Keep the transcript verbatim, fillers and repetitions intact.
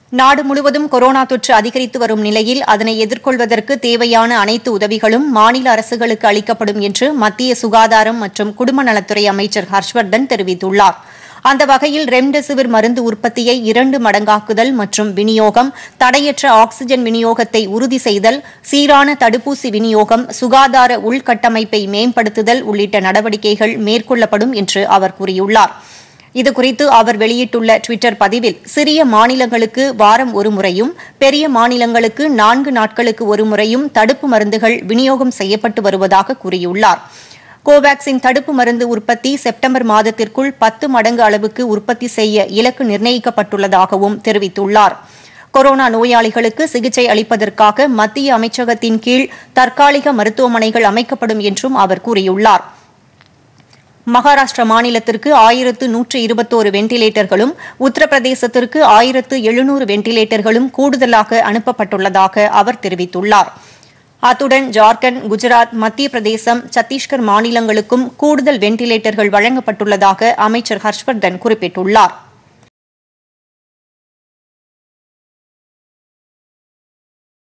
நாடு முழுவதும் கொரோனா தொற்று அதிகரித்து வரும் நிலையில் அதனை எதிர்கொள்வதற்கு தேவையான அனைத்து உதவிகளும் மாநில அரசுகளுக்கு அளிக்கப்படும் என்று மத்திய சுகாதாரம் மற்றும் குடும்ப நலத்துறை அமைச்சர் ஹர்ஷ்வர்தன் தெரிவித்துள்ளார். அந்த வகையில் ரெம்டெசிவிர் மருந்து உற்பத்தியை இரண்டு மடங்காக்குதல் மற்றும் விநியோகம், தடையற்ற ஆக்ஸிஜன் விநியோகத்தை உறுதி செய்தல், சீரான தடுப்பூசி விநியோகம், சுகாதார உள்கட்டமைப்பை மேம்படுத்துதல் உள்ளிட்ட நடவடிக்கைகள் மேற்கொள்ளப்படும் என்று அவர் கூறியுள்ளார். இதுகுறித்து அவர் வெளியிட்டுள்ள டுவிட்டர் பதிவில், சிறிய மாநிலங்களுக்கு வாரம் ஒரு முறையும், பெரிய மாநிலங்களுக்கு நான்கு நாட்களுக்கு ஒரு முறையும் தடுப்பு மருந்துகள் விநியோகம் செய்யப்பட்டு வருவதாக கூறியுள்ளார். கோவாக்சின் தடுப்பு மருந்து உற்பத்தி செப்டம்பர் மாதத்திற்குள் பத்து மடங்கு அளவுக்கு உற்பத்தி செய்ய இலக்கு நிர்ணயிக்கப்பட்டுள்ளதாகவும் தெரிவித்துள்ளார். கொரோனா நோயாளிகளுக்கு சிகிச்சை அளிப்பதற்காக மத்திய அமைச்சகத்தின் கீழ் தற்காலிக மருத்துவமனைகள் அமைக்கப்படும் என்றும் அவர் கூறியுள்ளார். மகாராஷ்டிரா மாநிலத்திற்கு ஆயிரத்து நூற்று இருபத்தோரு வெண்டிலேட்டர்களும், உத்தரப்பிரதேசத்திற்கு ஆயிரத்து எழுநூறு வெண்டிலேட்டர்களும் கூடுதலாக அனுப்பப்பட்டுள்ளதாக அவர் தெரிவித்துள்ளார். அத்துடன் ஜார்க்கண்ட், குஜராத், மத்திய பிரதேசம், சத்தீஸ்கர் மாநிலங்களுக்கும் கூடுதல் வெண்டிலேட்டர்கள் வழங்கப்பட்டுள்ளதாக அமைச்சர் ஹர்ஷ்வர்தன் குறிப்பிட்டுள்ளார்.